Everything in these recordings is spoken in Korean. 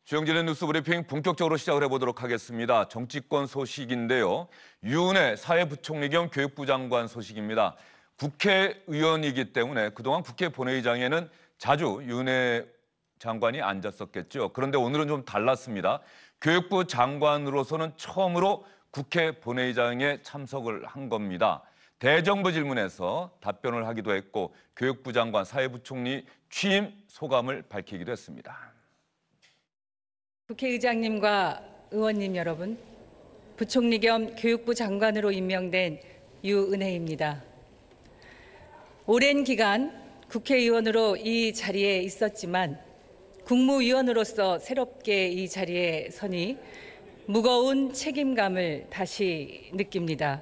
주영진의 뉴스 브리핑 본격적으로 시작을 해보도록 하겠습니다. 정치권 소식인데요. 유은혜 사회부총리 겸 교육부 장관 소식입니다. 국회의원이기 때문에 그동안 국회 본회의장에는 자주 유은혜 장관이 앉았었겠죠. 그런데 오늘은 좀 달랐습니다. 교육부 장관으로서는 처음으로 국회 본회의장에 참석을 한 겁니다. 대정부 질문에서 답변을 하기도 했고 교육부 장관 사회부총리 취임 소감을 밝히기도 했습니다. 국회의장님과 의원님 여러분, 부총리 겸 교육부 장관으로 임명된 유은혜입니다. 오랜 기간 국회의원으로 이 자리에 있었지만 국무위원으로서 새롭게 이 자리에 서니 무거운 책임감을 다시 느낍니다.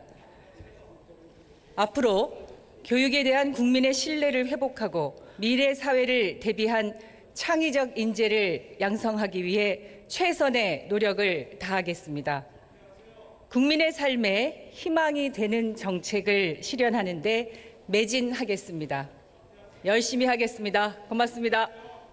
앞으로 교육에 대한 국민의 신뢰를 회복하고 미래 사회를 대비한 창의적 인재를 양성하기 위해 최선의 노력을 다하겠습니다. 국민의 삶에 희망이 되는 정책을 실현하는 데 매진하겠습니다. 열심히 하겠습니다. 고맙습니다.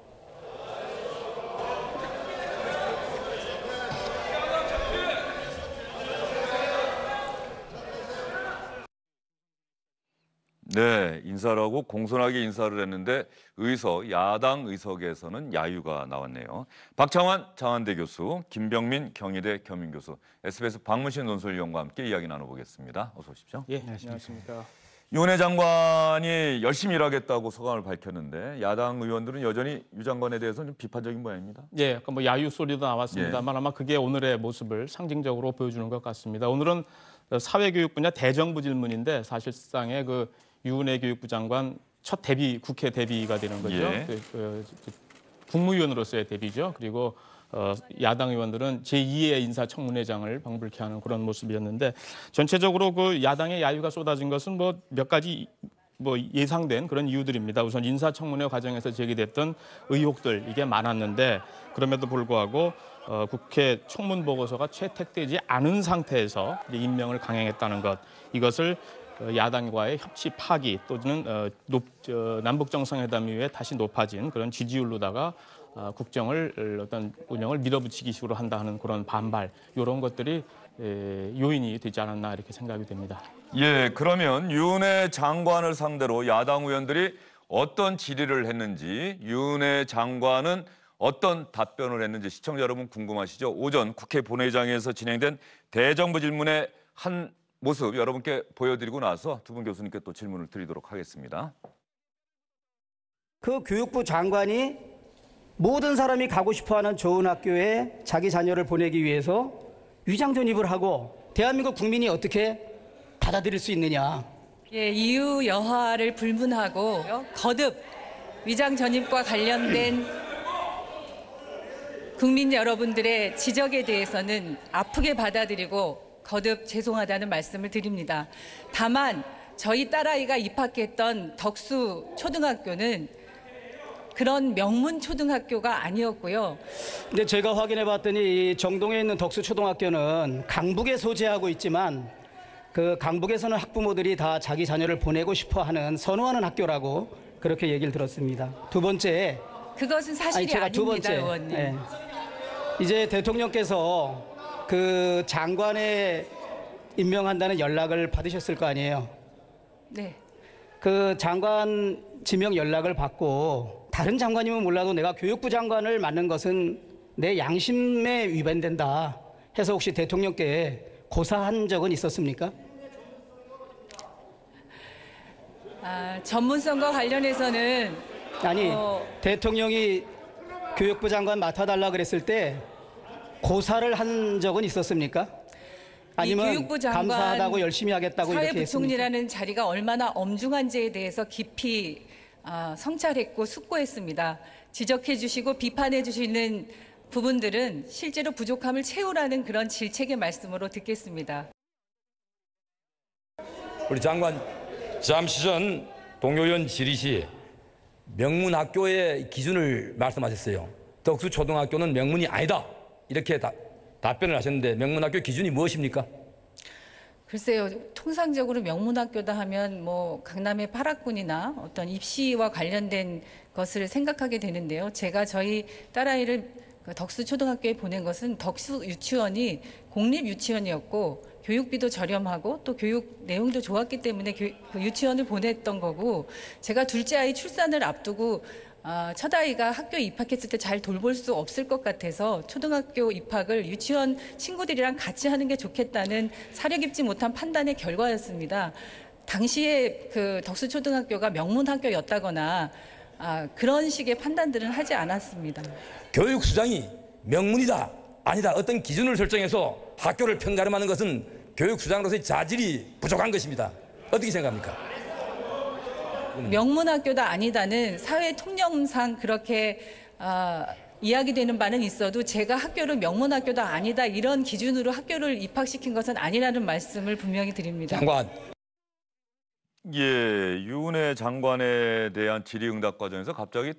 네, 인사를 하고 공손하게 인사를 했는데 야당 의석에서는 야유가 나왔네요. 박창환 장한대 교수, 김병민 경희대 겸임교수, SBS 박문신 논설위원과 함께 이야기 나눠보겠습니다. 어서 오십시오. 예, 안녕하십니까. 유은혜 장관이 열심히 일하겠다고 소감을 밝혔는데 야당 의원들은 여전히 유 장관에 대해서는 좀 비판적인 모양입니다. 예, 뭐 야유 소리도 나왔습니다만 아마 그게 오늘의 모습을 상징적으로 보여주는 것 같습니다. 오늘은 사회교육 분야 대정부 질문인데 사실상의 그 유은혜 교육부 장관 첫 국회 데뷔가 되는 거죠. 예. 국무위원으로서의 데뷔죠. 그리고 야당 의원들은 제2의 인사청문회장을 방불케 하는 그런 모습이었는데 전체적으로 그 야당의 야유가 쏟아진 것은 몇 가지 예상된 그런 이유들입니다. 우선 인사청문회 과정에서 제기됐던 의혹들 이게 많았는데 그럼에도 불구하고 국회 청문 보고서가 채택되지 않은 상태에서 임명을 강행했다는 것, 이것을 야당과의 협치 파기 또는 남북 정상회담 이후에 다시 높아진 그런 지지율로다가 국정을 어떤 운영을 밀어붙이기 식으로 한다 하는 그런 반발, 이런 것들이 요인이 되지 않았나 이렇게 생각이 됩니다. 예, 그러면 유은혜 장관을 상대로 야당 의원들이 어떤 질의를 했는지, 유은혜 장관은 어떤 답변을 했는지 시청자 여러분 궁금하시죠? 오전 국회 본회의장에서 진행된 대정부 질문의 한 모습 여러분께 보여드리고 나서 두 분 교수님께 또 질문을 드리도록 하겠습니다. 그 교육부 장관이 모든 사람이 가고 싶어하는 좋은 학교에 자기 자녀를 보내기 위해서 위장 전입을 하고 대한민국 국민이 어떻게 받아들일 수 있느냐. 예, 이유 여하를 불문하고 거듭 위장 전입과 관련된 국민 여러분들의 지적에 대해서는 아프게 받아들이고 거듭 죄송하다는 말씀을 드립니다. 다만 저희 딸아이가 입학했던 덕수 초등학교는 그런 명문 초등학교가 아니었고요. 근데 제가 확인해 봤더니 이 정동에 있는 덕수 초등학교는 강북에 소재하고 있지만 그 강북에서는 학부모들이 다 자기 자녀를 보내고 싶어 하는 선호하는 학교라고 그렇게 얘기를 들었습니다. 두 번째, 그것은 사실이 아닙니다, 의원님. 예, 이제 대통령께서 그 장관에 임명한다는 연락을 받으셨을 거 아니에요? 네. 그 장관 지명 연락을 받고 다른 장관이면 몰라도 내가 교육부 장관을 맡는 것은 내 양심에 위반된다 해서 혹시 대통령께 고사한 적은 있었습니까? 전문성과 관련해서는 대통령이 교육부 장관 맡아달라 그랬을 때 고사를 한 적은 있었습니까? 아니면 교육부 장관 감사하다고 열심히 하겠다고 이렇게 했습니까? 사회부총리라는 자리가 얼마나 엄중한지에 대해서 깊이 성찰했고 숙고했습니다. 지적해 주시고 비판해 주시는 부분들은 실제로 부족함을 채우라는 그런 질책의 말씀으로 듣겠습니다. 우리 장관, 잠시 전 동료 의원 질의 시 명문학교의 기준을 말씀하셨어요. 덕수초등학교는 명문이 아니다, 이렇게 답변을 하셨는데 명문학교 기준이 무엇입니까? 글쎄요, 통상적으로 명문학교다 하면 강남의 8학군이나 어떤 입시와 관련된 것을 생각하게 되는데요. 제가 저희 딸아이를 그 덕수 초등학교에 보낸 것은 덕수 유치원이 공립 유치원이었고 교육비도 저렴하고 또 교육 내용도 좋았기 때문에 그 유치원을 보냈던 거고, 제가 둘째 아이 출산을 앞두고 첫 아이가 학교에 입학했을 때 잘 돌볼 수 없을 것 같아서 초등학교 입학을 유치원 친구들이랑 같이 하는 게 좋겠다는 사려 깊지 못한 판단의 결과였습니다. 당시에 그 덕수초등학교가 명문학교였다거나 그런 식의 판단들은 하지 않았습니다. 교육수장이 명문이다 아니다 어떤 기준을 설정해서 학교를 평가하는 것은 교육수장으로서의 자질이 부족한 것입니다. 어떻게 생각합니까? 명문학교다 아니다는 사회 통념상 그렇게 이야기되는 바는 있어도 제가 학교를 명문학교다 아니다 이런 기준으로 학교를 입학시킨 것은 아니라는 말씀을 분명히 드립니다. 장관. 예, 유은혜 장관에 대한 질의응답 과정에서 갑자기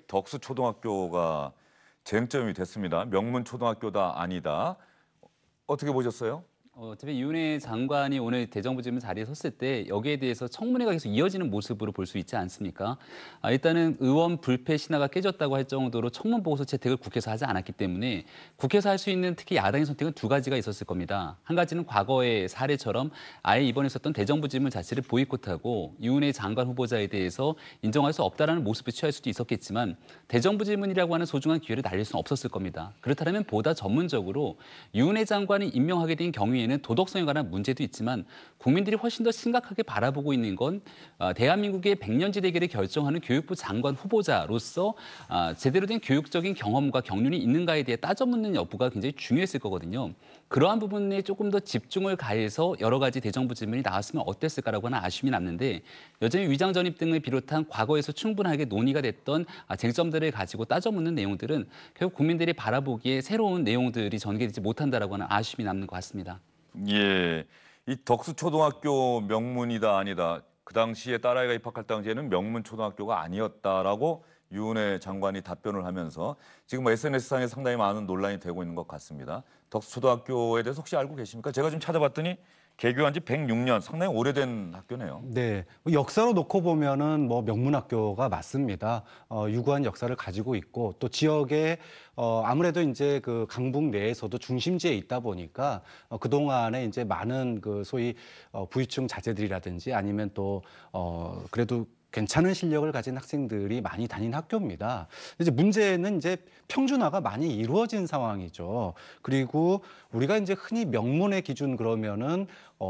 덕수초등학교가 쟁점이 됐습니다. 명문초등학교다 아니다. 어떻게 보셨어요? 어차피 유은혜 장관이 오늘 대정부질문 자리에 섰을 때 여기에 대해서 청문회가 계속 이어지는 모습으로 볼 수 있지 않습니까? 일단은 의원 불패 신화가 깨졌다고 할 정도로 청문 보고서 채택을 국회에서 하지 않았기 때문에 국회에서 할 수 있는 특히 야당의 선택은 두 가지가 있었을 겁니다. 한 가지는 과거의 사례처럼 아예 이번에 있었던 대정부질문 자체를 보이콧하고 유은혜 장관 후보자에 대해서 인정할 수 없다라는 모습을 취할 수도 있었겠지만 대정부질문이라고 하는 소중한 기회를 날릴 수는 없었을 겁니다. 그렇다면 보다 전문적으로 유은혜 장관이 임명하게 된 경우에는 도덕성에 관한 문제도 있지만 국민들이 훨씬 더 심각하게 바라보고 있는 건 대한민국의 백년지 대계를 결정하는 교육부 장관 후보자로서 제대로 된 교육적인 경험과 경륜이 있는가에 대해 따져 묻는 여부가 굉장히 중요했을 거거든요. 그러한 부분에 조금 더 집중을 가해서 여러 가지 대정부 질문이 나왔으면 어땠을까라고 하는 아쉬움이 남는데 여전히 위장 전입 등을 비롯한 과거에서 충분하게 논의가 됐던 쟁점들을 가지고 따져 묻는 내용들은 결국 국민들이 바라보기에 새로운 내용들이 전개되지 못한다라고 하는 아쉬움이 남는 것 같습니다. 예, 이 덕수초등학교 명문이다 아니다. 그 당시에 딸아이가 입학할 당시에는 명문초등학교가 아니었다라고 유은혜 장관이 답변을 하면서 지금 SNS상에 상당히 많은 논란이 되고 있는 것 같습니다. 덕수초등학교에 대해서 혹시 알고 계십니까? 제가 좀 찾아봤더니 개교한 지 106년, 상당히 오래된 학교네요. 네, 역사로 놓고 보면은 뭐 명문학교가 맞습니다. 유구한 역사를 가지고 있고 또 지역에 아무래도 이제 그 강북 내에서도 중심지에 있다 보니까 그 동안에 이제 많은 그 소위 부유층 자제들이라든지 아니면 또 그래도 괜찮은 실력을 가진 학생들이 많이 다닌 학교입니다. 이제 문제는 이제 평준화가 많이 이루어진 상황이죠. 그리고 우리가 이제 흔히 명문의 기준 그러면은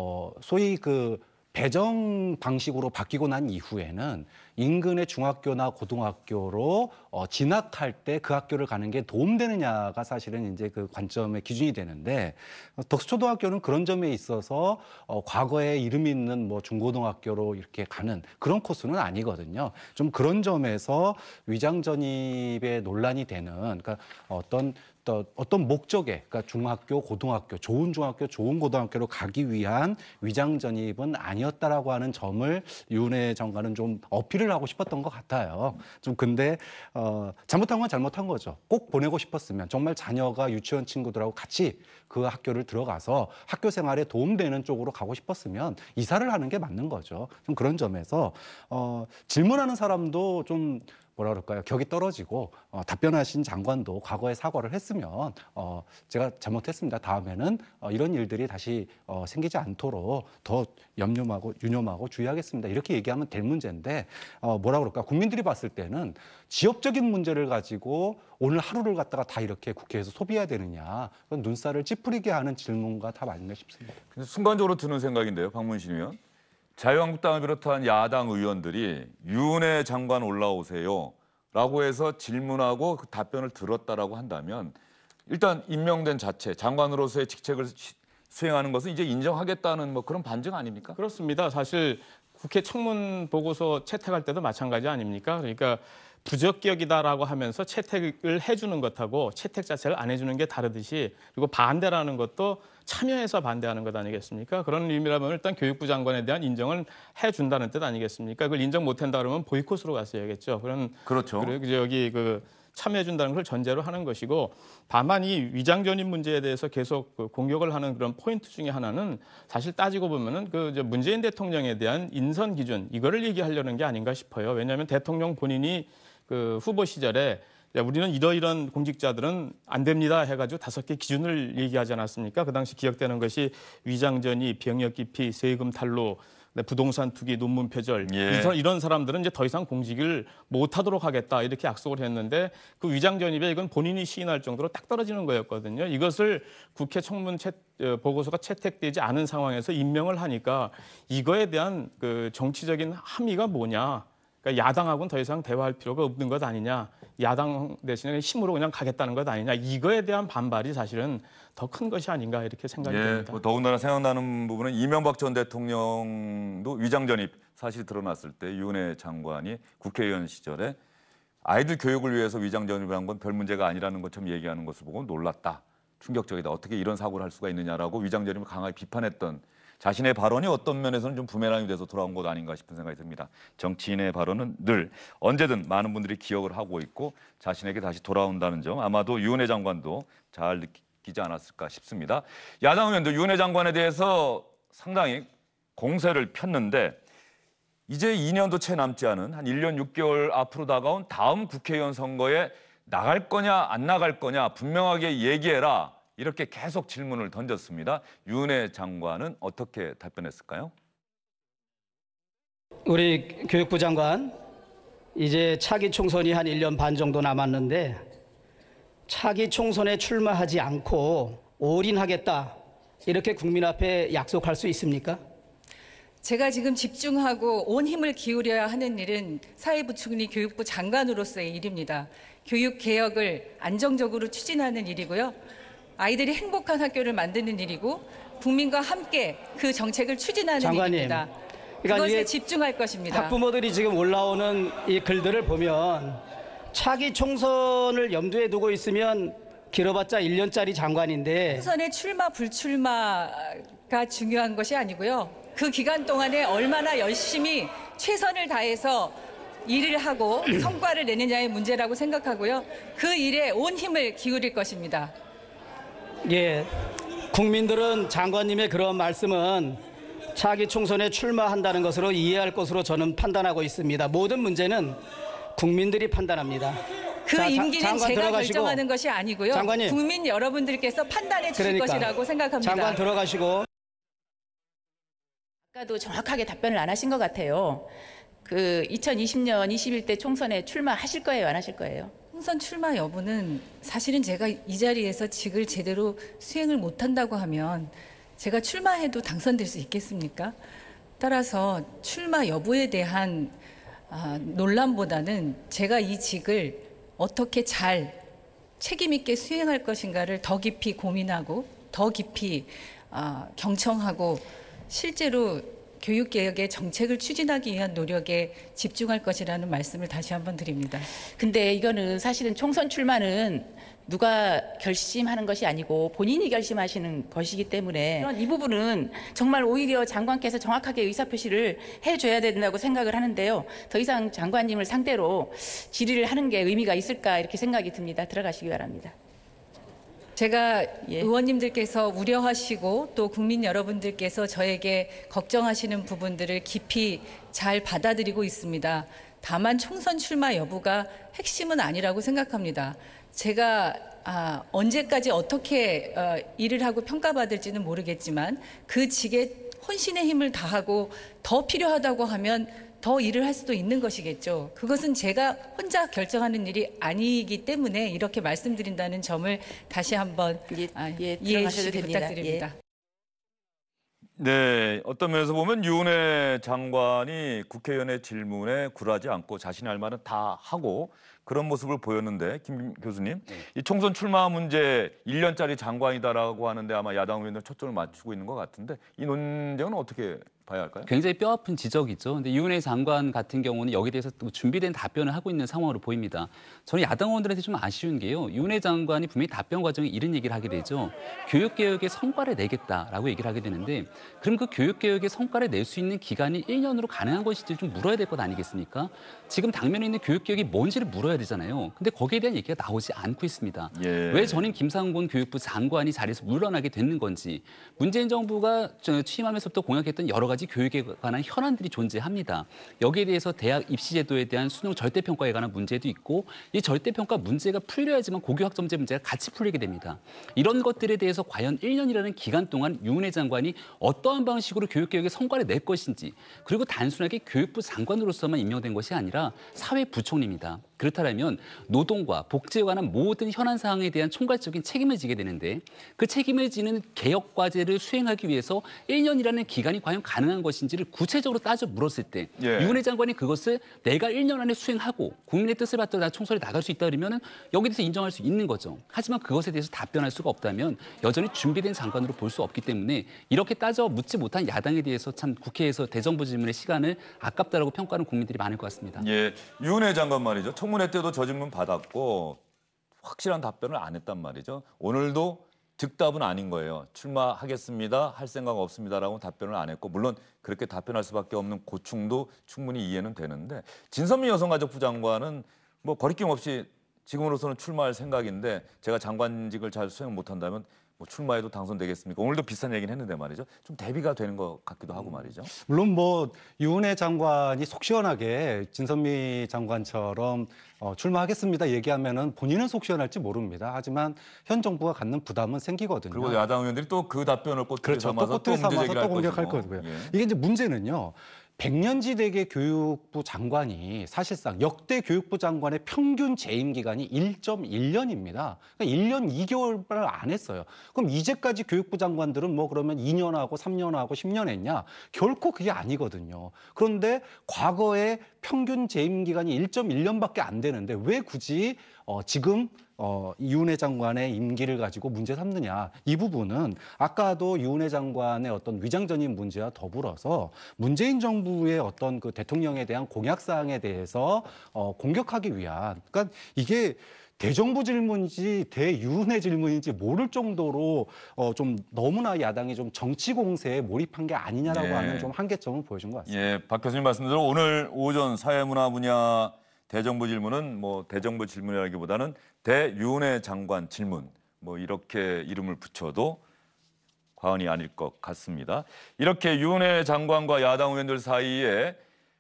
소위 그 배정 방식으로 바뀌고 난 이후에는 인근의 중학교나 고등학교로 진학할 때 그 학교를 가는 게 도움되느냐가 사실은 이제 그 관점의 기준이 되는데 덕수초등학교는 그런 점에 있어서 과거에 이름 있는 뭐 중고등학교로 이렇게 가는 그런 코스는 아니거든요. 좀 그런 점에서 위장 전입의 논란이 되는 그러니까 어떤 목적에 그러니까 중학교, 고등학교, 좋은 중학교, 좋은 고등학교로 가기 위한 위장 전입은 아니었다라고 하는 점을 유은혜 장관은 좀 어필을 하고 싶었던 것 같아요. 좀 근데 잘못한 건 잘못한 거죠. 꼭 보내고 싶었으면 정말 자녀가 유치원 친구들하고 같이 그 학교를 들어가서 학교 생활에 도움되는 쪽으로 가고 싶었으면 이사를 하는 게 맞는 거죠. 좀 그런 점에서 질문하는 사람도 좀 뭐라 그럴까요? 격이 떨어지고 답변하신 장관도 과거에 사과를 했으면 제가 잘못했습니다. 다음에는 이런 일들이 다시 생기지 않도록 더 유념하고 주의하겠습니다. 이렇게 얘기하면 될 문제인데 뭐라 그럴까? 국민들이 봤을 때는 지역적인 문제를 가지고 오늘 하루를 갖다가 다 이렇게 국회에서 소비해야 되느냐 그런 눈살을 찌푸리게 하는 질문과 답 아닌가 싶습니다. 순간적으로 드는 생각인데요, 박문신 의원. 자유한국당을 비롯한 야당 의원들이 유은혜 장관 올라오세요 라고 해서 질문하고 그 답변을 들었다라고 한다면 일단 임명된 자체, 장관으로서의 직책을 수행하는 것은 이제 인정하겠다는 뭐 그런 반증 아닙니까? 그렇습니다. 사실 국회 청문 보고서 채택할 때도 마찬가지 아닙니까? 그러니까 부적격이다라고 하면서 채택을 해주는 것하고 채택 자체를 안 해주는 게 다르듯이 그리고 반대라는 것도 참여해서 반대하는 것 아니겠습니까? 그런 의미라면 일단 교육부 장관에 대한 인정을 해준다는 뜻 아니겠습니까? 그걸 인정 못한다 그러면 보이콧으로 갔어야겠죠. 그렇죠. 여기 참여해준다는 걸 전제로 하는 것이고 다만 이 위장 전입 문제에 대해서 계속 공격을 하는 그런 포인트 중에 하나는 사실 따지고 보면은 문재인 대통령에 대한 인선 기준 이거를 얘기하려는 게 아닌가 싶어요. 왜냐하면 대통령 본인이 그 후보 시절에 야, 우리는 이러이런 공직자들은 안 됩니다 해가지고 5개 기준을 얘기하지 않았습니까? 그 당시 기억되는 것이 위장전이, 병역 기피, 세금 탈루, 부동산 투기, 논문 표절 이런 사람들은 이제 더 이상 공직을 못하도록 하겠다 이렇게 약속을 했는데 그 위장전입에 이건 본인이 시인할 정도로 딱 떨어지는 거였거든요. 이것을 국회 청문 보고서가 채택되지 않은 상황에서 임명을 하니까 이거에 대한 그 정치적인 함의가 뭐냐? 그러니까 야당하고는 더 이상 대화할 필요가 없는 것 아니냐? 야당 대신에 힘으로 그냥 가겠다는 것 아니냐? 이거에 대한 반발이 사실은 더 큰 것이 아닌가 이렇게 생각이 됩니다. 뭐 더군다나 생각나는 부분은 이명박 전 대통령도 위장전입 사실이 드러났을 때 유은혜 장관이 국회의원 시절에 아이들 교육을 위해서 위장전입을 한 건 별 문제가 아니라는 것처럼 얘기하는 것을 보고 놀랐다. 충격적이다. 어떻게 이런 사고를 할 수가 있느냐라고 위장전입을 강하게 비판했던 자신의 발언이 어떤 면에서는 좀 부메랑이 돼서 돌아온 것 아닌가 싶은 생각이 듭니다. 정치인의 발언은 늘 언제든 많은 분들이 기억을 하고 있고 자신에게 다시 돌아온다는 점 아마도 유은혜 장관도 잘 느끼지 않았을까 싶습니다. 야당 의원도 유은혜 장관에 대해서 상당히 공세를 폈는데 이제 2년도 채 남지 않은 한 1년 6개월 앞으로 다가온 다음 국회의원 선거에 나갈 거냐 안 나갈 거냐 분명하게 얘기해라. 이렇게 계속 질문을 던졌습니다. 유은혜 장관은 어떻게 답변했을까요? 우리 교육부 장관, 이제 차기 총선이 한 1년 반 정도 남았는데 차기 총선에 출마하지 않고 올인하겠다 이렇게 국민 앞에 약속할 수 있습니까? 제가 지금 집중하고 온 힘을 기울여야 하는 일은 사회부총리 교육부 장관으로서의 일입니다. 교육개혁을 안정적으로 추진하는 일이고요. 아이들이 행복한 학교를 만드는 일이고 국민과 함께 그 정책을 추진하는 장관님, 일입니다. 그러니까 그것에 집중할 것입니다. 학부모들이 지금 올라오는 이 글들을 보면 차기 총선을 염두에 두고 있으면 길어봤자 1년짜리 장관인데 총선의 출마 불출마가 중요한 것이 아니고요. 그 기간 동안에 얼마나 열심히 최선을 다해서 일을 하고 성과를 내느냐의 문제라고 생각하고요. 그 일에 온 힘을 기울일 것입니다. 예, 국민들은 장관님의 그런 말씀은 차기 총선에 출마한다는 것으로 이해할 것으로 저는 판단하고 있습니다. 모든 문제는 국민들이 판단합니다. 그 자, 임기는 장관 제가 들어가시고, 결정하는 것이 아니고요. 장관님, 국민 여러분들께서 판단해 주실 그러니까, 것이라고 생각합니다. 장관 들어가시고. 아까도 정확하게 답변을 안 하신 것 같아요. 그 2020년 21대 총선에 출마하실 거예요, 안 하실 거예요? 총선 출마 여부는 사실은 제가 이 자리에서 직을 제대로 수행을 못한다고 하면 제가 출마해도 당선될 수 있겠습니까? 따라서 출마 여부에 대한 논란보다는 제가 이 직을 어떻게 잘 책임 있게 수행할 것인가를 더 깊이 고민하고 더 깊이 경청하고 실제로 교육개혁의 정책을 추진하기 위한 노력에 집중할 것이라는 말씀을 다시 한번 드립니다. 근데 이거는 사실은 총선 출마는 누가 결심하는 것이 아니고 본인이 결심하시는 것이기 때문에 이 부분은 정말 오히려 장관께서 정확하게 의사표시를 해줘야 된다고 생각을 하는데요. 더 이상 장관님을 상대로 질의를 하는 게 의미가 있을까 이렇게 생각이 듭니다. 들어가시기 바랍니다. 제가 의원님들께서 우려하시고 또 국민 여러분들께서 저에게 걱정하시는 부분들을 깊이 잘 받아들이고 있습니다. 다만 총선 출마 여부가 핵심은 아니라고 생각합니다. 제가 언제까지 어떻게 일을 하고 평가받을지는 모르겠지만 그 직에 혼신의 힘을 다하고 더 필요하다고 하면 더 일을 할 수도 있는 것이겠죠. 그것은 제가 혼자 결정하는 일이 아니기 때문에 이렇게 말씀드린다는 점을 다시 한번 이해해 주시기 부탁드립니다. 네, 어떤 면에서 보면 유은혜 장관이 국회의원의 질문에 굴하지 않고 자신이 할 말은 다 하고 그런 모습을 보였는데 김 교수님, 이 총선 출마 문제 1년짜리 장관이다라고 하는데 아마 야당 의원들 초점을 맞추고 있는 것 같은데 이 논쟁은 어떻게 봐야 할까요? 굉장히 뼈아픈 지적이죠. 근데 유은혜 장관 같은 경우는 여기에 대해서 또 준비된 답변을 하고 있는 상황으로 보입니다. 저는 야당 의원들한테 좀 아쉬운 게요. 유은혜 장관이 분명히 답변 과정에 이런 얘기를 하게 되죠. 교육개혁의 성과를 내겠다라고 얘기를 하게 되는데 그럼 그 교육개혁의 성과를 낼 수 있는 기간이 1년으로 가능한 것인지 좀 물어야 될 것 아니겠습니까? 지금 당면에 있는 교육개혁이 뭔지를 물어야 되잖아요. 근데 거기에 대한 얘기가 나오지 않고 있습니다. 왜 전임 김상곤 교육부 장관이 자리에서 물러나게 됐는 건지 문재인 정부가 취임하면서부터 공약했던 여러 가지 가지 교육에 관한 현안들이 존재합니다. 여기에 대해서 대학 입시 제도에 대한 수능 절대평가에 관한 문제도 있고 이 절대평가 문제가 풀려야지만 고교학점제 문제가 같이 풀리게 됩니다. 이런 것들에 대해서 과연 1년이라는 기간 동안 유은혜 장관이 어떠한 방식으로 교육개혁의 성과를 낼 것인지 그리고 단순하게 교육부 장관으로서만 임명된 것이 아니라 사회부총리입니다. 그렇다면 노동과 복지에 관한 모든 현안 사항에 대한 총괄적인 책임을 지게 되는데 그 책임을 지는 개혁 과제를 수행하기 위해서 1년이라는 기간이 과연 가능한 것인지를 구체적으로 따져 물었을 때 유은혜 장관이 그것을 내가 1년 안에 수행하고 국민의 뜻을 받들어 나 총선에 나갈 수 있다 그러면 여기에 대해서 인정할 수 있는 거죠. 하지만 그것에 대해서 답변할 수가 없다면 여전히 준비된 장관으로 볼 수 없기 때문에 이렇게 따져 묻지 못한 야당에 대해서 참 국회에서 대정부 질문의 시간을 아깝다라고 평가하는 국민들이 많을 것 같습니다. 예, 유은혜 장관 말이죠. 청문회 때도 저 질문 받았고 확실한 답변을 안 했단 말이죠. 오늘도 즉답은 아닌 거예요. 출마하겠습니다. 할 생각 없습니다라고 답변을 안 했고 물론 그렇게 답변할 수밖에 없는 고충도 충분히 이해는 되는데 진선미 여성가족부 장관은 뭐 거리낌 없이 지금으로서는 출마할 생각인데 제가 장관직을 잘 수행 못한다면 뭐 출마해도 당선되겠습니까? 오늘도 비슷한 얘기는 했는데 말이죠. 좀 대비가 되는 것 같기도 하고 말이죠. 물론 뭐 유은혜 장관이 속 시원하게 진선미 장관처럼 출마하겠습니다 얘기하면은 본인은 속 시원할지 모릅니다. 하지만 현 정부가 갖는 부담은 생기거든요. 그리고 야당 의원들이 또 그 답변을 꼬투리 삼아서 꼬투리 삼아서 또 공격할 것이고. 거고요. 예. 이게 이제 문제는요. 백년지대계 교육부 장관이 사실상 역대 교육부 장관의 평균 재임 기간이 1.1년입니다. 그러니까 1년 2개월을 안 했어요. 그럼 이제까지 교육부 장관들은 뭐 그러면 2년하고 3년하고 10년 했냐? 결코 그게 아니거든요. 그런데 과거에 평균 재임 기간이 1.1년밖에 안 되는데 왜 굳이 지금 유은혜 장관의 임기를 가지고 문제 삼느냐. 이 부분은 아까도 유은혜 장관의 어떤 위장전입 문제와 더불어서 문재인 정부의 어떤 그 대통령에 대한 공약사항에 대해서 공격하기 위한 그러니까 이게 대정부 질문인지 대유은혜 질문인지 모를 정도로 좀 너무나 야당이 좀 정치 공세에 몰입한 게 아니냐라고 하는 좀 한계점을 보여준 것 같습니다. 예, 박 교수님 말씀대로 오늘 오전 사회문화 분야 대정부 질문은 뭐 대정부 질문이라기보다는 대유은혜 장관 질문 뭐 이렇게 이름을 붙여도 과언이 아닐 것 같습니다. 이렇게 유은혜 장관과 야당 의원들 사이에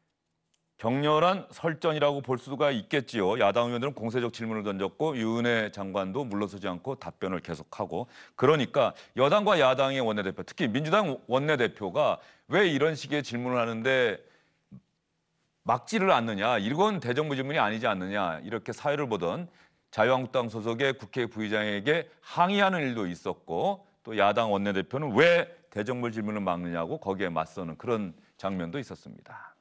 격렬한 설전이라고 볼 수가 있겠지요. 야당 의원들은 공세적 질문을 던졌고 유은혜 장관도 물러서지 않고 답변을 계속하고 그러니까 여당과 야당의 원내대표 특히 민주당 원내대표가 왜 이런 식의 질문을 하는데 막지를 않느냐. 이건 대정부 질문이 아니지 않느냐. 이렇게 사회를 보던 자유한국당 소속의 국회 부의장에게 항의하는 일도 있었고 또 야당 원내대표는 왜 대정부 질문을 막느냐고 거기에 맞서는 그런 장면도 있었습니다.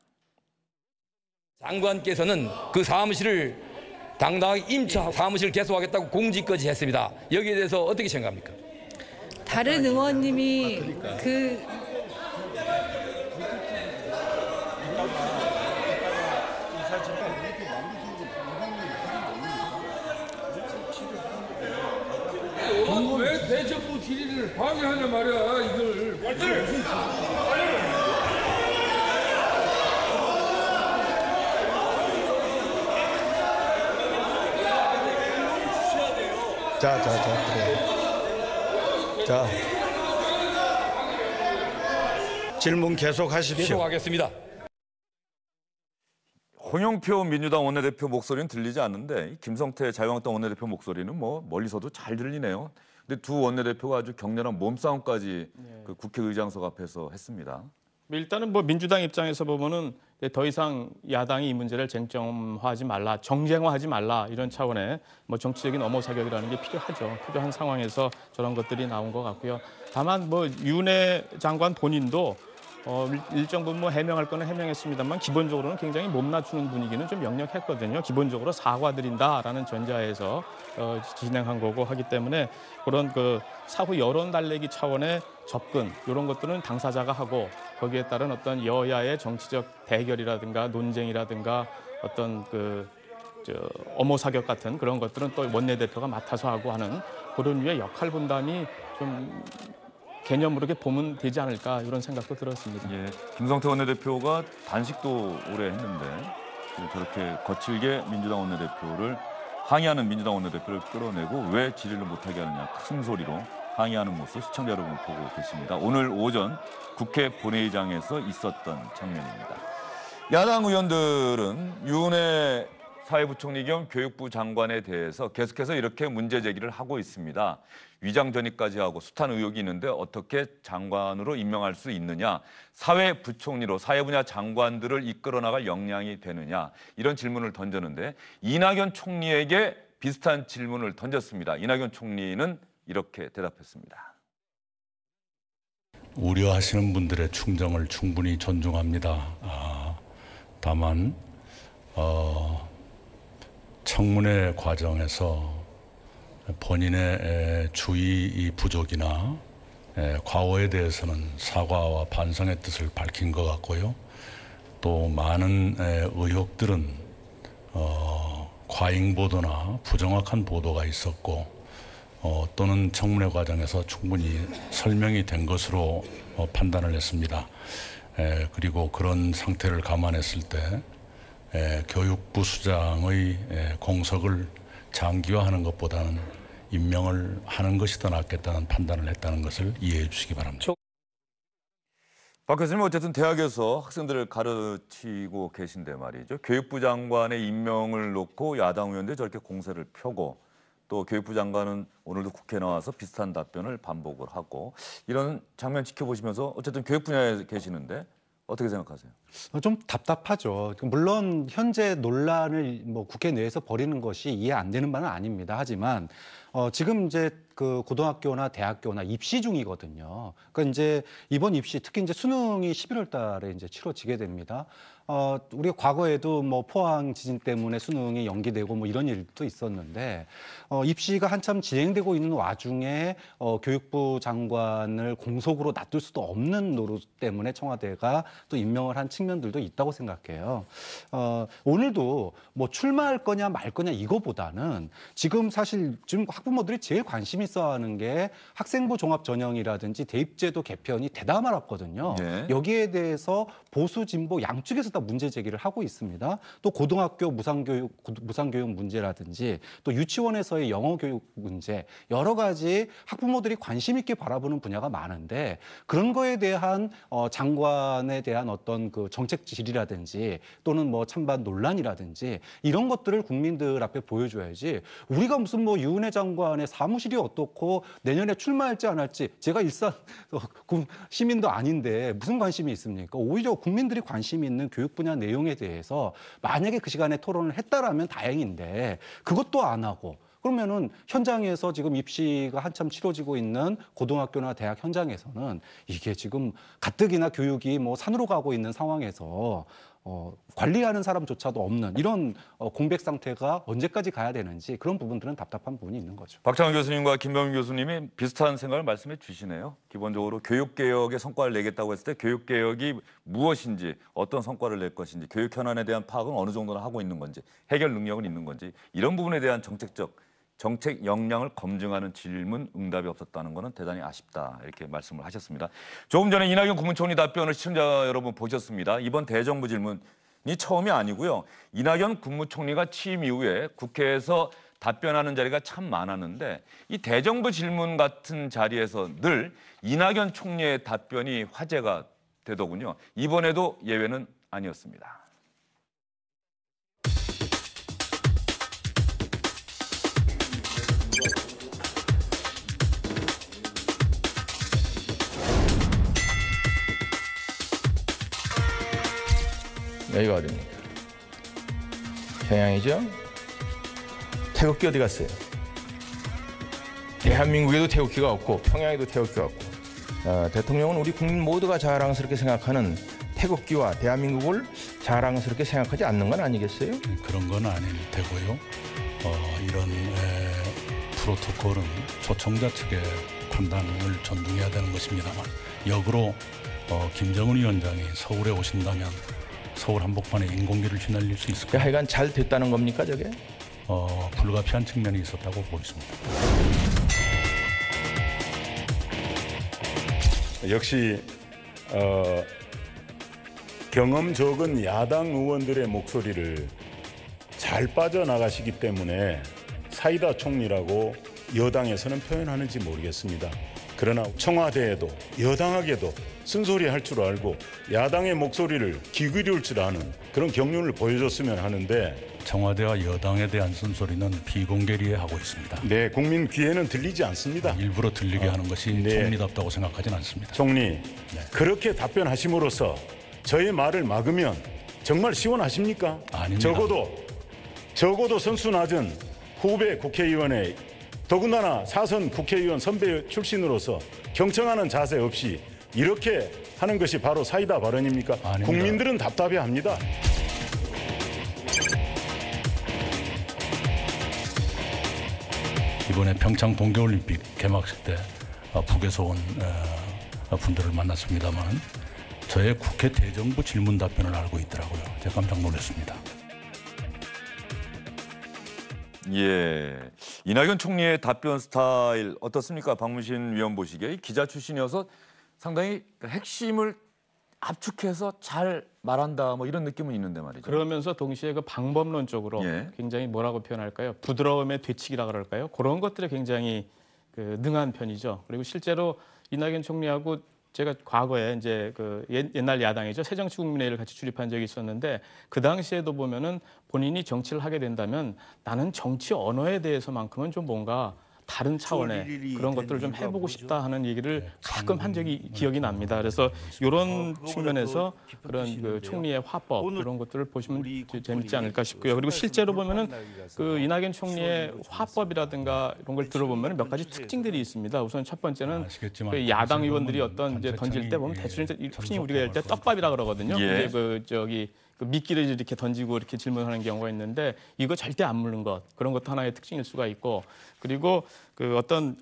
장관께서는 그 사무실을 당당하게 임차 사무실을 개소하겠다고 공지까지 했습니다. 여기에 대해서 어떻게 생각합니까? 다른 의원님이 왜 대정부 질의를 방해하냐 말이야 이걸. 자, 질문 계속하십시오. 계속하겠습니다. 홍영표 민주당 원내대표 목소리는 들리지 않는데 김성태 자유한국당 원내대표 목소리는 뭐 멀리서도 잘 들리네요. 근데 두 원내대표가 아주 격렬한 몸싸움까지 그 국회의장석 앞에서 했습니다. 일단은 뭐 민주당 입장에서 보면은 더 이상 야당이 이 문제를 쟁점화하지 말라, 정쟁화하지 말라 이런 차원의 뭐 정치적인 엄호 사격이라는 게 필요하죠. 필요한 상황에서 저런 것들이 나온 것 같고요. 다만 뭐 유은혜 장관 본인도 일정 부분 뭐 해명할 거는 해명했습니다만 기본적으로는 굉장히 몸 낮추는 분위기는 좀 역력했거든요. 기본적으로 사과드린다라는 전제하에서 진행한 거고 하기 때문에 그런 그 사후 여론 달래기 차원의 접근 이런 것들은 당사자가 하고 거기에 따른 어떤 여야의 정치적 대결이라든가 논쟁이라든가 어떤 엄호 사격 같은 그런 것들은 또 원내대표가 맡아서 하고 하는 그런 류의 역할 분담이 좀 개념으로 이렇게 보면 되지 않을까 이런 생각도 들었습니다. 예, 김성태 원내대표가 단식도 오래 했는데 저렇게 거칠게 민주당 원내대표를 항의하는 민주당 원내대표를 끌어내고 왜 질의를 못하게 하느냐 큰 소리로 항의하는 모습 시청자 여러분 보고 계십니다. 오늘 오전 국회 본회의장에서 있었던 장면입니다. 야당 의원들은 유은혜 사회부총리 겸 교육부 장관에 대해서 계속해서 이렇게 문제 제기를 하고 있습니다. 위장 전입까지 하고 숱한 의혹이 있는데 어떻게 장관으로 임명할 수 있느냐, 사회부총리로 사회 분야 장관들을 이끌어 나갈 역량이 되느냐, 이런 질문을 던졌는데 이낙연 총리에게 비슷한 질문을 던졌습니다. 이낙연 총리는 이렇게 대답했습니다. 우려하시는 분들의 충정을 충분히 존중합니다. 다만 청문회 과정에서 본인의 주의 부족이나 과오에 대해서는 사과와 반성의 뜻을 밝힌 것 같고요. 또 많은 의혹들은 과잉 보도나 부정확한 보도가 있었고 또는 청문회 과정에서 충분히 설명이 된 것으로 판단을 했습니다. 그리고 그런 상태를 감안했을 때 교육부 수장의 공석을 장기화하는 것보다는 임명을 하는 것이 더 낫겠다는 판단을 했다는 것을 이해해 주시기 바랍니다. 박 교수님, 어쨌든 대학에서 학생들을 가르치고 계신데 말이죠. 교육부 장관의 임명을 놓고 야당 의원들이 저렇게 공세를 펴고 또 교육부 장관은 오늘도 국회에 나와서 비슷한 답변을 반복을 하고 이런 장면 지켜보시면서 어쨌든 교육 분야에 계시는데 어떻게 생각하세요? 좀 답답하죠. 물론 현재 논란을 국회 내에서 벌이는 것이 이해 안 되는 바는 아닙니다. 하지만 지금 이제 그 고등학교나 대학교나 입시 중이거든요. 그러니까 이제 이번 입시 특히 이제 수능이 11월 달에 이제 치러지게 됩니다. 우리가 과거에도 포항 지진 때문에 수능이 연기되고 이런 일도 있었는데 입시가 한참 진행되고 있는 와중에 교육부 장관을 공석으로 놔둘 수도 없는 노릇 때문에 청와대가 또 임명을 한 측면들도 있다고 생각해요. 오늘도 출마할 거냐 말 거냐 이거보다는 지금 사실 지금 학부모들이 제일 관심 있어 하는 게 학생부 종합 전형이라든지 대입제도 개편이 대담 말았거든요. 네. 여기에 대해서 보수 진보 양쪽에서 다 문제 제기를 하고 있습니다. 또 고등학교 무상교육 문제라든지 또 유치원에서의 영어 교육 문제 여러 가지 학부모들이 관심 있게 바라보는 분야가 많은데 그런 거에 대한 장관에 대한 어떤 그 정책 질이라든지 또는 찬반 논란이라든지 이런 것들을 국민들 앞에 보여줘야지 우리가 무슨 유은혜 장관의 사무실이 어떻고 내년에 출마할지 안 할지 제가 일산 시민도 아닌데 무슨 관심이 있습니까? 오히려 국민들이 관심이 있는 교육 분야 내용에 대해서 만약에 그 시간에 토론을 했다라면 다행인데 그것도 안 하고 그러면은 현장에서 지금 입시가 한참 치러지고 있는 고등학교나 대학 현장에서는 이게 지금 가뜩이나 교육이 산으로 가고 있는 상황에서 관리하는 사람조차도 없는 이런 공백 상태가 언제까지 가야 되는지 그런 부분들은 답답한 부분이 있는 거죠. 박창원 교수님과 김병민 교수님이 비슷한 생각을 말씀해 주시네요. 기본적으로 교육개혁의 성과를 내겠다고 했을 때 교육개혁이 무엇인지 어떤 성과를 낼 것인지 교육 현안에 대한 파악은 어느 정도나 하고 있는 건지 해결 능력은 있는 건지 이런 부분에 대한 정책 역량을 검증하는 질문 응답이 없었다는 것은 대단히 아쉽다 이렇게 말씀을 하셨습니다. 조금 전에 이낙연 국무총리 답변을 시청자 여러분 보셨습니다. 이번 대정부 질문이 처음이 아니고요. 이낙연 국무총리가 취임 이후에 국회에서 답변하는 자리가 참 많았는데 이 대정부 질문 같은 자리에서 늘 이낙연 총리의 답변이 화제가 되더군요. 이번에도 예외는 아니었습니다. 여기가 어디입니까? 평양이죠? 태극기 어디 갔어요? 대한민국에도 태극기가 없고 평양에도 태극기가 없고 대통령은 우리 국민 모두가 자랑스럽게 생각하는 태극기와 대한민국을 자랑스럽게 생각하지 않는 건 아니겠어요? 그런 건 아닐 테고요. 이런 프로토콜은 초청자 측의 판단을 존중해야 되는 것입니다만 역으로 김정은 위원장이 서울에 오신다면 서울 한복판에 인공기를 휘날릴 수 있을까요? 하여간 잘 됐다는 겁니까 저게? 불가피한 측면이 있었다고 보겠습니다. 역시 경험 적은 야당 의원들의 목소리를 잘 빠져나가시기 때문에 사이다 총리라고 여당에서는 표현하는지 모르겠습니다. 그러나 청와대에도 여당에게도 쓴소리할 줄 알고 야당의 목소리를 귀 기울일 줄 아는 그런 경륜을 보여줬으면 하는데 청와대와 여당에 대한 쓴소리는 비공개리에 하고 있습니다. 네, 국민 귀에는 들리지 않습니다. 일부러 들리게 하는 것이 네. 총리답다고 생각하지는 않습니다. 총리, 그렇게 답변하심으로써 저의 말을 막으면 정말 시원하십니까? 아닙니다. 적어도 선수 낮은 후배 국회의원의 더군다나 사선 국회의원 선배 출신으로서 경청하는 자세 없이 이렇게 하는 것이 바로 사이다 발언입니까? 아닙니다. 국민들은 답답해합니다. 이번에 평창 동계올림픽 개막식 때 북에서 온 분들을 만났습니다만 저의 국회 대정부 질문 답변을 알고 있더라고요. 제가 깜짝 놀랐습니다. 예, 이낙연 총리의 답변 스타일 어떻습니까? 박문신 위원 보시기에 기자 출신이어서 상당히 핵심을 압축해서 잘 말한다 뭐 이런 느낌은 있는데 말이죠. 그러면서 동시에 그 방법론적으로 굉장히 뭐라고 표현할까요? 부드러움의 되치기라 그럴까요? 그런 것들에 굉장히 능한 편이죠. 그리고 실제로 이낙연 총리하고 제가 과거에 이제 옛날 야당이죠. 새정치국민회의를 같이 출입한 적이 있었는데 그 당시에도 보면은 본인이 정치를 하게 된다면 나는 정치 언어에 대해서만큼은 좀 뭔가 다른 차원의 그런 것들을 좀 해보고 싶다 하는 얘기를 가끔 한 적이 기억이 납니다. 그래서 이런 측면에서 그런 그 총리의 화법 이런 것들을 보시면 재밌지 않을까 싶고요. 그리고 실제로 보면은 그 이낙연 총리의 화법이라든가 이런 걸 들어보면 몇 가지 특징들이 있습니다. 우선 첫 번째는 그 야당 의원들이 어떤 이제 던질 때 보면 대충 흔히 우리가 할 때 떡밥이라 그러거든요. 예. 이제 그 미끼를 이렇게 던지고 이렇게 질문하는 경우가 있는데 이거 절대 안 물는 것 그런 것도 하나의 특징일 수가 있고 그리고 그 어떤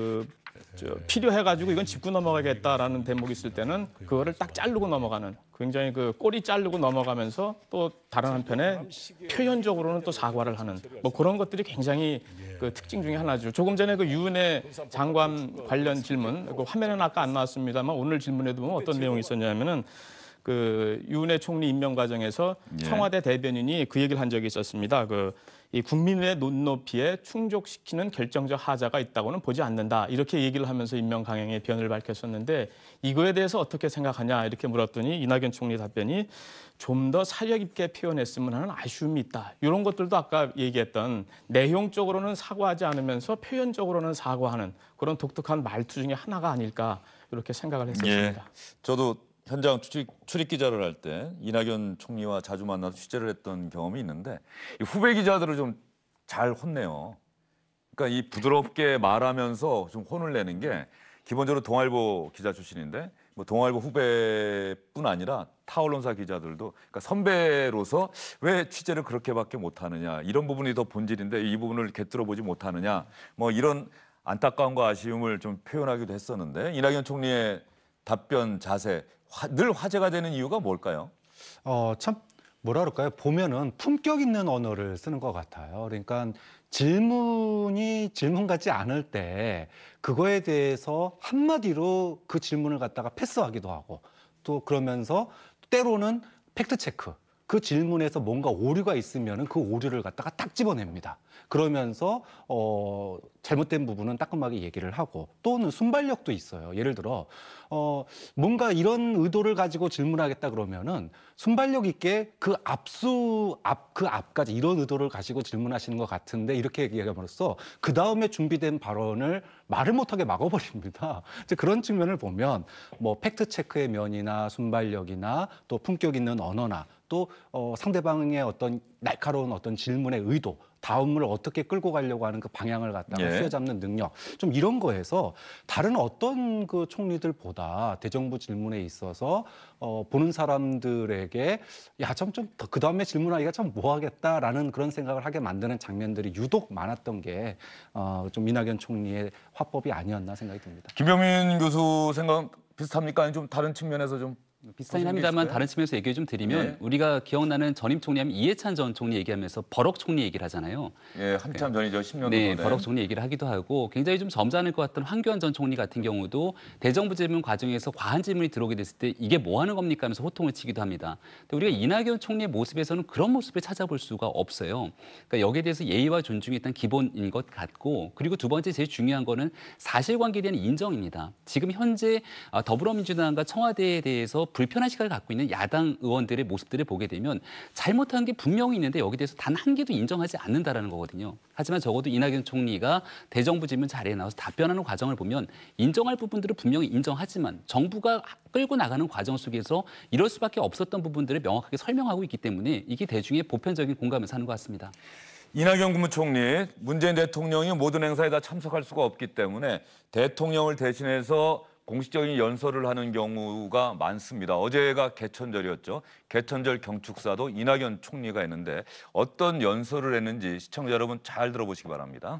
필요해가지고 이건 짚고 넘어가겠다라는 대목이 있을 때는 그거를 딱 자르고 넘어가는 굉장히 그 꼬리 자르고 넘어가면서 또 다른 한편에 표현적으로는 또 사과를 하는 뭐 그런 것들이 굉장히 그 특징 중에 하나죠. 조금 전에 그 유은혜 장관 관련 질문 그 화면은 아까 안 나왔습니다만 오늘 질문에도 보면 어떤 내용이 있었냐면은 그 유은혜 총리 임명 과정에서 청와대 대변인이 그 얘기를 한 적이 있었습니다. 이 국민의 눈높이에 충족시키는 결정적 하자가 있다고는 보지 않는다. 이렇게 얘기를 하면서 임명 강행의 변을 밝혔었는데 이거에 대해서 어떻게 생각하냐 이렇게 물었더니 이낙연 총리 답변이 좀 더 사력 있게 표현했으면 하는 아쉬움이 있다. 이런 것들도 아까 얘기했던 내용적으로는 사과하지 않으면서 표현적으로는 사과하는 그런 독특한 말투 중에 하나가 아닐까 이렇게 생각을 했었습니다. 예, 저도 현장 출입 기자를 할 때 이낙연 총리와 자주 만나서 취재를 했던 경험이 있는데 이 후배 기자들을 좀 잘 혼내요. 그러니까 이 부드럽게 말하면서 좀 혼을 내는 게 기본적으로 동아일보 기자 출신인데 뭐 동아일보 후배뿐 아니라 타 언론사 기자들도 그러니까 선배로서 왜 취재를 그렇게밖에 못하느냐 이런 부분이 더 본질인데 이 부분을 꿰뚫어 보지 못하느냐 뭐 이런 안타까움과 아쉬움을 좀 표현하기도 했었는데 이낙연 총리의 답변 자세 늘 화제가 되는 이유가 뭘까요? 참 뭐라 그럴까요? 보면은 품격 있는 언어를 쓰는 것 같아요. 그러니까 질문이 질문 같지 않을 때 그거에 대해서 한마디로 그 질문을 갖다가 패스하기도 하고 또 그러면서 때로는 팩트 체크. 그 질문에서 뭔가 오류가 있으면은 그 오류를 갖다가 딱 집어냅니다. 그러면서 잘못된 부분은 따끔하게 얘기를 하고 또는 순발력도 있어요. 예를 들어 뭔가 이런 의도를 가지고 질문하겠다 그러면은 순발력 있게 그 앞까지 이런 의도를 가지고 질문하시는 것 같은데 이렇게 얘기함으로써 그 다음에 준비된 발언을 말을 못하게 막아버립니다. 이제 그런 측면을 보면 뭐 팩트 체크의 면이나 순발력이나 또 품격 있는 언어나 또 상대방의 어떤 날카로운 어떤 질문의 의도, 다음을 어떻게 끌고 가려고 하는 그 방향을 갖다가 휘어잡는 능력, 좀 이런 거에서 다른 어떤 그 총리들보다 대정부 질문에 있어서 보는 사람들에게 야, 좀 그 다음에 질문하기가 참 뭐하겠다라는 그런 생각을 하게 만드는 장면들이 유독 많았던 게 좀 이낙연 총리의 화법이 아니었나 생각이 듭니다. 김병민 교수 생각 비슷합니까? 아니면 좀 다른 측면에서 좀 비슷하긴 합니다만 다른 측면에서 얘기를 좀 드리면 우리가 기억나는 전임 총리하면 이해찬 전 총리 얘기하면서 버럭 총리 얘기를 하잖아요. 예, 한참 전이죠. 10년 전에. 네, 버럭 총리 얘기를 하기도 하고 굉장히 좀 점잖을 것 같던 황교안 전 총리 같은 경우도 대정부 질문 과정에서 과한 질문이 들어오게 됐을 때 이게 뭐 하는 겁니까 하면서 호통을 치기도 합니다. 근데 우리가 이낙연 총리의 모습에서는 그런 모습을 찾아볼 수가 없어요. 그러니까 여기에 대해서 예의와 존중이 일단 기본인 것 같고 그리고 두 번째 제일 중요한 거는 사실관계에 대한 인정입니다. 지금 현재 더불어민주당과 청와대에 대해서 불편한 시각을 갖고 있는 야당 의원들의 모습들을 보게 되면 잘못한 게 분명히 있는데 여기에 대해서 단 한 개도 인정하지 않는다라는 거거든요. 하지만 적어도 이낙연 총리가 대정부 질문 자리에 나와서 답변하는 과정을 보면 인정할 부분들을 분명히 인정하지만 정부가 끌고 나가는 과정 속에서 이럴 수밖에 없었던 부분들을 명확하게 설명하고 있기 때문에 이게 대중의 보편적인 공감을 사는 것 같습니다. 이낙연 국무총리, 문재인 대통령이 모든 행사에 다 참석할 수가 없기 때문에 대통령을 대신해서 공식적인 연설을 하는 경우가 많습니다. 어제가 개천절이었죠. 개천절 경축사도 이낙연 총리가 했는데 어떤 연설을 했는지 시청자 여러분 잘 들어보시기 바랍니다.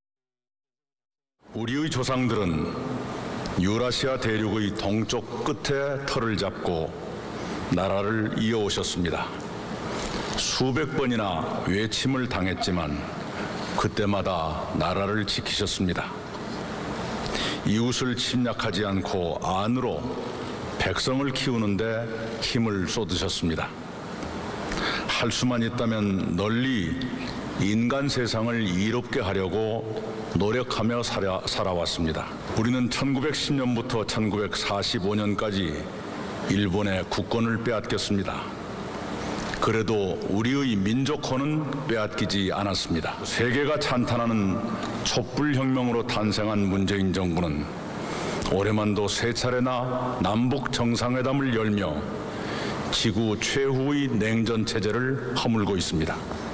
우리의 조상들은 유라시아 대륙의 동쪽 끝에 터를 잡고 나라를 이어오셨습니다. 수백 번이나 외침을 당했지만 그때마다 나라를 지키셨습니다. 이웃을 침략하지 않고 안으로 백성을 키우는데 힘을 쏟으셨습니다. 할 수만 있다면 널리 인간 세상을 이롭게 하려고 노력하며 살아왔습니다. 우리는 1910년부터 1945년까지 일본의 국권을 빼앗겼습니다. 그래도 우리의 민족혼은 빼앗기지 않았습니다. 세계가 찬탄하는 촛불혁명으로 탄생한 문재인 정부는 올해만도 세 차례나 남북 정상회담을 열며 지구 최후의 냉전 체제를 허물고 있습니다.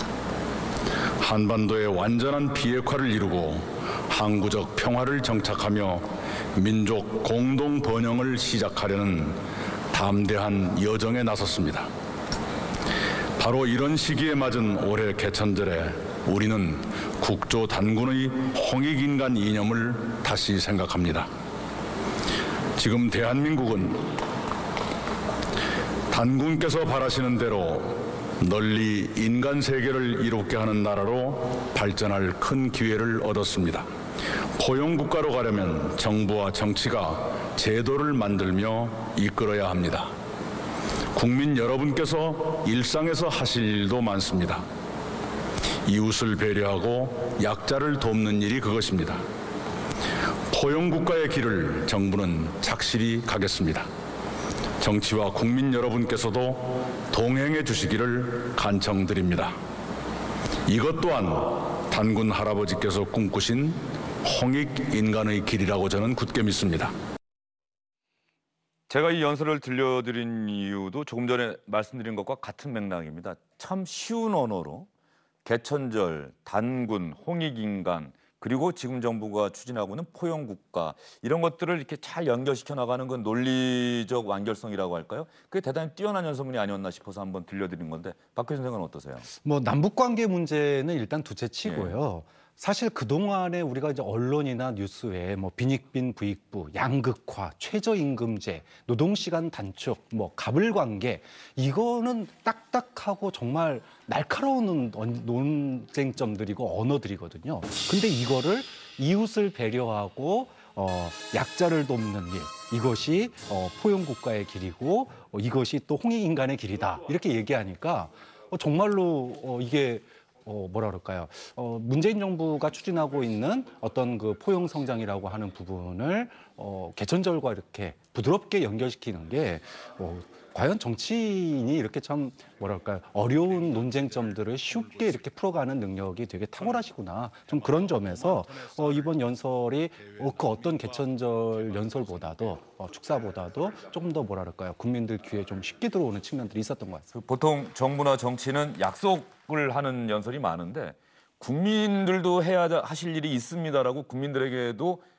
한반도의 완전한 비핵화를 이루고 항구적 평화를 정착하며 민족 공동 번영을 시작하려는 담대한 여정에 나섰습니다. 바로 이런 시기에 맞은 올해 개천절에 우리는 국조 단군의 홍익인간 이념을 다시 생각합니다. 지금 대한민국은 단군께서 바라시는 대로 널리 인간 세계를 이롭게 하는 나라로 발전할 큰 기회를 얻었습니다. 포용국가로 가려면 정부와 정치가 제도를 만들며 이끌어야 합니다. 국민 여러분께서 일상에서 하실 일도 많습니다. 이웃을 배려하고 약자를 돕는 일이 그것입니다. 포용국가의 길을 정부는 착실히 가겠습니다. 정치와 국민 여러분께서도 동행해 주시기를 간청드립니다. 이것 또한 단군 할아버지께서 꿈꾸신 홍익 인간의 길이라고 저는 굳게 믿습니다. 제가 이 연설을 들려드린 이유도 조금 전에 말씀드린 것과 같은 맥락입니다. 참 쉬운 언어로 개천절, 단군, 홍익인간, 그리고 지금 정부가 추진하고 있는 포용국가 이런 것들을 이렇게 잘 연결시켜 나가는 건 논리적 완결성이라고 할까요? 그게 대단히 뛰어난 연설문이 아니었나 싶어서 한번 들려드린 건데 박효신 선생은 어떠세요? 뭐 남북관계 문제는 일단 둘째치고요. 사실 그동안에 우리가 이제 언론이나 뉴스에 뭐 빈익빈 부익부, 양극화, 최저임금제, 노동시간 단축, 뭐 가불관계 이거는 딱딱하고 정말 날카로운 논쟁점들이고 언어들이거든요. 근데 이거를 이웃을 배려하고 약자를 돕는 일, 이것이 포용국가의 길이고 이것이 또 홍익인간의 길이다 이렇게 얘기하니까 정말로 이게 뭐라 그럴까요? 문재인 정부가 추진하고 있는 어떤 그 포용 성장이라고 하는 부분을 개천절과 이렇게 부드럽게 연결시키는 게 과연 정치인이 이렇게 참 뭐랄까요? 어려운 논쟁점들을 쉽게 이렇게 풀어가는 능력이 되게 탁월하시구나. 좀 그런 점에서 이번 연설이 그 어떤 개천절 연설보다도 축사보다도 조금 더 뭐라 그럴까요? 국민들 귀에 좀 쉽게 들어오는 측면들이 있었던 것 같습니다. 보통 정부나 정치는 약속을 하는 연설이 많은데 국민들도 해야 하실 일이 있습니다라고 국민들에게도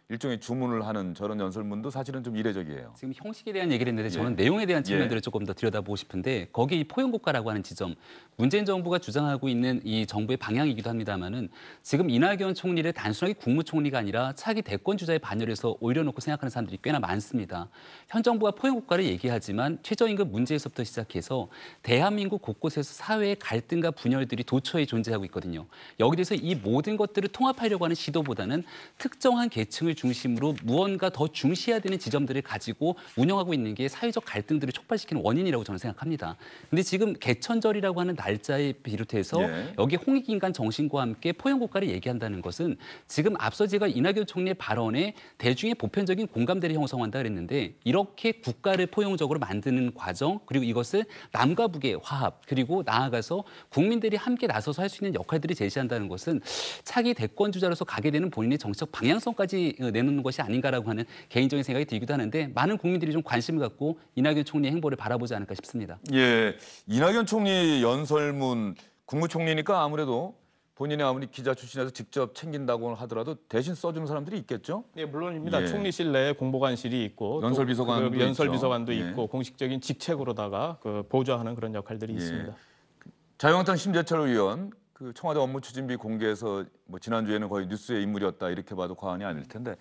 일종의 주문을 하는 저런 연설문도 사실은 좀 이례적이에요. 지금 형식에 대한 얘기를 했는데 저는 예. 내용에 대한 측면들을 예. 조금 더 들여다보고 싶은데 거기 이 포용국가라고 하는 지점, 문재인 정부가 주장하고 있는 이 정부의 방향이기도 합니다만은 지금 이낙연 총리를 단순하게 국무총리가 아니라 차기 대권 주자의 반열에서 올려놓고 생각하는 사람들이 꽤나 많습니다. 현 정부가 포용국가를 얘기하지만 최저임금 문제에서부터 시작해서 대한민국 곳곳에서 사회의 갈등과 분열들이 도처에 존재하고 있거든요. 여기 대해서 이 모든 것들을 통합하려고 하는 시도보다는 특정한 계층을 중심으로 무언가 더 중시해야 되는 지점들을 가지고 운영하고 있는 게 사회적 갈등들을 촉발시키는 원인이라고 저는 생각합니다. 근데 지금 개천절이라고 하는 날짜에 비롯해서 여기 홍익인간 정신과 함께 포용국가를 얘기한다는 것은 지금 앞서 제가 이낙연 총리의 발언에 대중의 보편적인 공감대를 형성한다 그랬는데 이렇게 국가를 포용적으로 만드는 과정 그리고 이것을 남과 북의 화합 그리고 나아가서 국민들이 함께 나서서 할 수 있는 역할들을 제시한다는 것은 차기 대권 주자로서 가게 되는 본인의 정치적 방향성까지 내놓는 것이 아닌가라고 하는 개인적인 생각이 들기도 하는데 많은 국민들이 좀 관심을 갖고 이낙연 총리의 행보를 바라보지 않을까 싶습니다. 예, 이낙연 총리 연설문 국무총리니까 아무래도 본인의 아무리 기자 출신에서 직접 챙긴다고 하더라도 대신 써주는 사람들이 있겠죠? 네, 물론입니다. 예. 총리실 내에 공보관실이 있고 연설비서관도 연설비서관도 있죠. 있고 예. 공식적인 직책으로다가 보좌하는 그런 역할들이 예. 있습니다. 자유한국당 심재철 의원 그 청와대 업무추진비 공개에서 뭐 지난주에는 거의 뉴스의 인물이었다 이렇게 봐도 과언이 아닐 텐데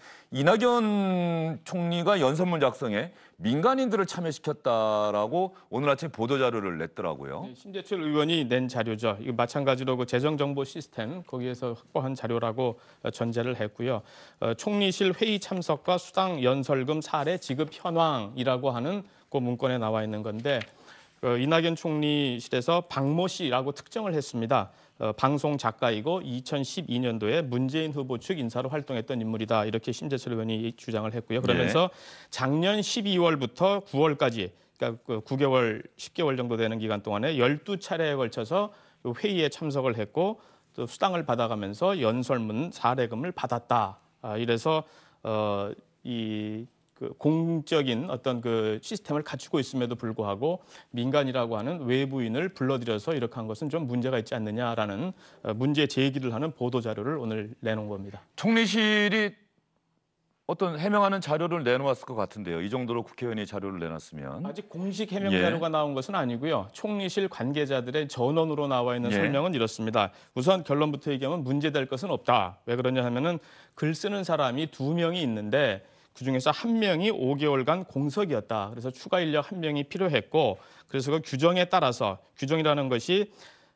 이낙연 총리가 연설문 작성에 민간인들을 참여시켰다라고 오늘 아침 보도자료를 냈더라고요. 네, 심재철 의원이 낸 자료죠. 이거 마찬가지로 그 재정정보 시스템 거기에서 확보한 자료라고 전제를 했고요. 총리실 회의 참석과 수당 연설금 사례 지급 현황이라고 하는 그 문건에 나와 있는 건데 이낙연 총리실에서 박모 씨라고 특정을 했습니다. 방송 작가이고 2012년도에 문재인 후보 측 인사로 활동했던 인물이다. 이렇게 심재철 의원이 주장을 했고요. 그러면서 작년 12월부터 9월까지 그러니까 9개월, 10개월 정도 되는 기간 동안에 12차례에 걸쳐서 회의에 참석을 했고 또 수당을 받아가면서 연설문 사례금을 받았다. 이래서 그 공적인 어떤 그 시스템을 갖추고 있음에도 불구하고 민간이라고 하는 외부인을 불러들여서 이렇게 한 것은 좀 문제가 있지 않느냐라는 문제 제기를 하는 보도 자료를 오늘 내놓은 겁니다. 총리실이 어떤 해명하는 자료를 내놓았을 것 같은데요. 이 정도로 국회의원이 자료를 내놨으면. 아직 공식 해명 자료가 나온 것은 아니고요. 총리실 관계자들의 전원으로 나와 있는 설명은 이렇습니다. 우선 결론부터 얘기하면 문제될 것은 없다. 왜 그러냐 하면은 글 쓰는 사람이 2명이 있는데 그중에서 1명이 5개월간 공석이었다. 그래서 추가 인력 1명이 필요했고 그래서 그 규정에 따라서 규정이라는 것이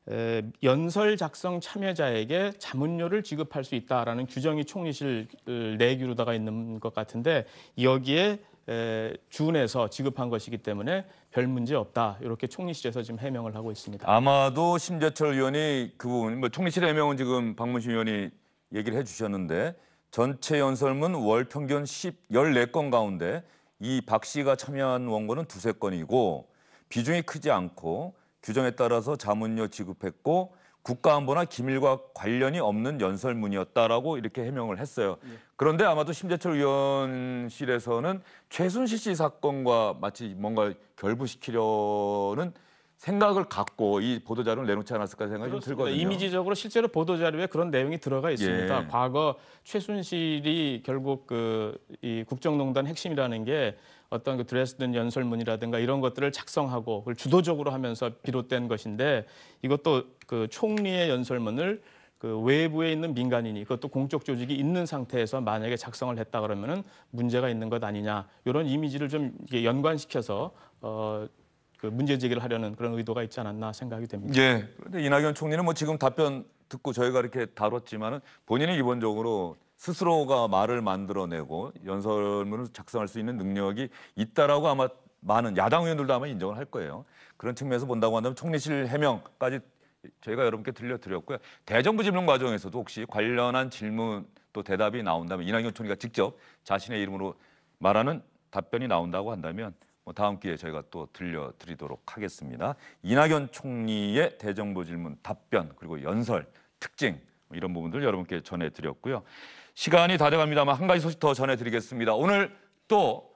연설 작성 참여자에게 자문료를 지급할 수 있다라는 규정이 총리실 내규로다가 있는 것 같은데 여기에 준해서 지급한 것이기 때문에 별 문제 없다. 이렇게 총리실에서 지금 해명을 하고 있습니다. 아마도 심재철 의원이 그 부분, 뭐 총리실 해명은 지금 박문심 의원이 얘기를 해주셨는데 전체 연설문 월 평균 14건 가운데 이 박 씨가 참여한 원고는 2~3건이고 비중이 크지 않고 규정에 따라서 자문료 지급했고 국가안보나 기밀과 관련이 없는 연설문이었다라고 이렇게 해명을 했어요. 그런데 아마도 심재철 의원실에서는 최순실 씨 사건과 마치 뭔가 결부시키려는 생각을 갖고 이 보도자료를 내놓지 않았을까 생각이 좀 들거든요. 이미지적으로 실제로 보도자료에 그런 내용이 들어가 있습니다. 과거 최순실이 결국 이 국정농단 핵심이라는 게 어떤 그 드레스든 연설문이라든가 이런 것들을 작성하고 그걸 주도적으로 하면서 비롯된 것인데 이것도 그 총리의 연설문을 그 외부에 있는 민간인이 그것도 공적 조직이 있는 상태에서 만약에 작성을 했다 그러면은 문제가 있는 것 아니냐 이런 이미지를 좀 연관시켜서 그 문제 제기를 하려는 그런 의도가 있지 않았나 생각이 됩니다. 예. 그런데 이낙연 총리는 뭐 지금 답변 듣고 저희가 이렇게 다뤘지만은 본인이 기본적으로 스스로가 말을 만들어내고 연설문을 작성할 수 있는 능력이 있다라고 아마 많은 야당 의원들도 아마 인정을 할 거예요. 그런 측면에서 본다고 한다면 총리실 해명까지 저희가 여러분께 들려드렸고요. 대정부 질문 과정에서도 혹시 관련한 질문 또 대답이 나온다면 이낙연 총리가 직접 자신의 이름으로 말하는 답변이 나온다고 한다면 다음 기회에 저희가 또 들려드리도록 하겠습니다. 이낙연 총리의 대정부 질문 답변 그리고 연설 특징 이런 부분들 여러분께 전해드렸고요. 시간이 다 돼갑니다만 한 가지 소식 더 전해드리겠습니다. 오늘 또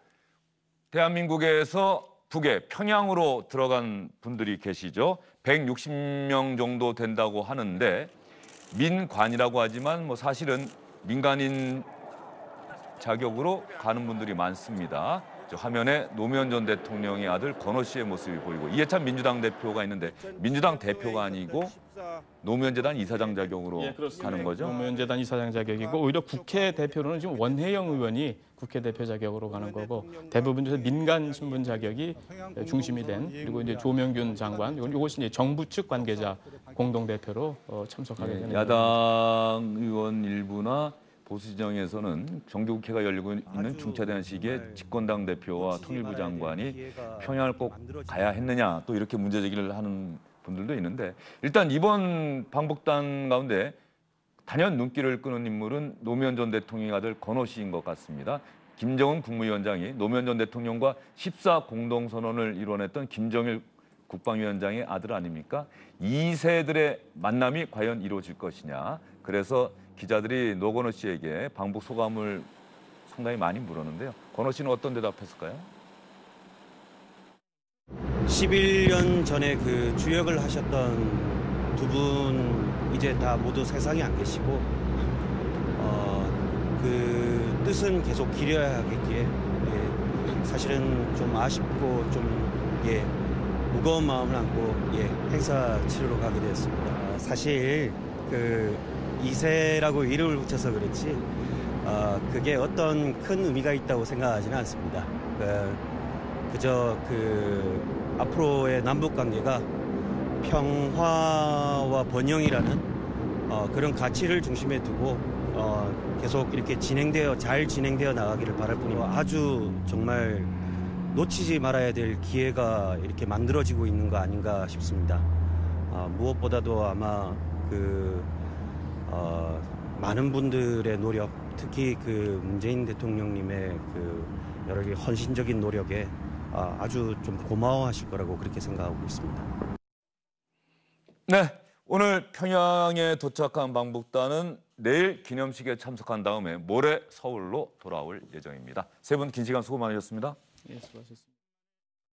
대한민국에서 북에 평양으로 들어간 분들이 계시죠. 160명 정도 된다고 하는데 민관이라고 하지만 뭐 사실은 민간인 자격으로 가는 분들이 많습니다. 화면에 노무현 전 대통령의 아들 건호 씨의 모습이 보이고 이해찬 민주당 대표가 있는데 민주당 대표가 아니고 노무현 재단 이사장 자격으로 가는 거죠? 노무현 재단 이사장 자격이고 오히려 국회 대표로는 지금 원혜영 의원이 국회 대표 자격으로 가는 거고 대부분 민간 신분 자격이 중심이 된 그리고 이제 조명균 장관 이것이 이제 정부 측 관계자 공동 대표로 참석하게 되는 야당 의원 일부나 보수 진영에서는 정기국회가 열리고 있는 중차대한 시기에 집권당 대표와 통일부 장관이 평양을 꼭 가야 했느냐 또 이렇게 문제 제기를 하는 분들도 있는데 일단 이번 방북단 가운데 단연 눈길을 끄는 인물은 노무현 전 대통령의 아들 건호 씨인 것 같습니다. 김정은 국무위원장이 노무현 전 대통령과 14 공동선언을 이뤄냈던 김정일 국방위원장의 아들 아닙니까? 2세들의 만남이 과연 이루어질 것이냐. 그래서 기자들이 노건호 씨에게 방북 소감을 상당히 많이 물었는데요. 건호 씨는 어떤 대답했을까요? 11년 전에 그 주역을 하셨던 두 분 이제 다 모두 세상에 안 계시고 그 뜻은 계속 기려야 하겠기에 사실은 좀 아쉽고 좀 무거운 마음을 안고 행사 치르러 가게 되었습니다. 사실 그 2세라고 이름을 붙여서 그렇지 그게 어떤 큰 의미가 있다고 생각하지는 않습니다. 그저 그 앞으로의 남북 관계가 평화와 번영이라는 그런 가치를 중심에 두고 계속 이렇게 잘 진행되어 나가기를 바랄 뿐이고 아주 정말 놓치지 말아야 될 기회가 이렇게 만들어지고 있는 거 아닌가 싶습니다. 무엇보다도 아마 많은 분들의 노력, 특히 그 문재인 대통령님의 그 여러 개 헌신적인 노력에 아주 좀 고마워하실 거라고 그렇게 생각하고 있습니다. 네, 오늘 평양에 도착한 방북단은 내일 기념식에 참석한 다음에 모레 서울로 돌아올 예정입니다. 세 분 긴 시간 수고 많으셨습니다. 예, 수고하셨습니다.